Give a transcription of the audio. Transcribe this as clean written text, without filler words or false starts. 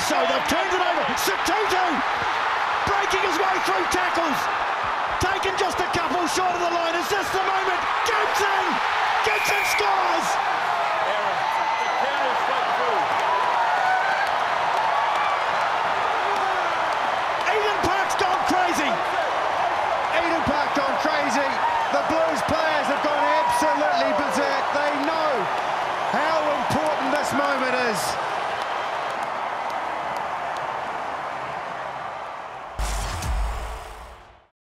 so, they've turned it over. Sotutu breaking his way through tackles. Taken just a couple short of the line. Is this the moment? Gibson! Gibson scores! Eden Park's gone crazy. Eden Park gone crazy. The Blues players have gone absolutely berserk. They know